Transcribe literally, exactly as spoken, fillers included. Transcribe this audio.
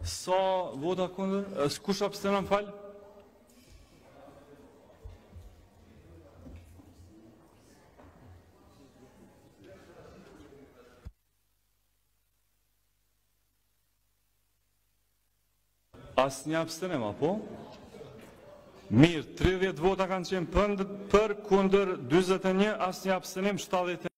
Sa vota kundër? Kush abstenon, fal? Asnjë abstenim, apo? Mirë, tridhjetë vota kanë qenë për, kundër dyzet e një, asnjë abstenim, shtatëdhjetë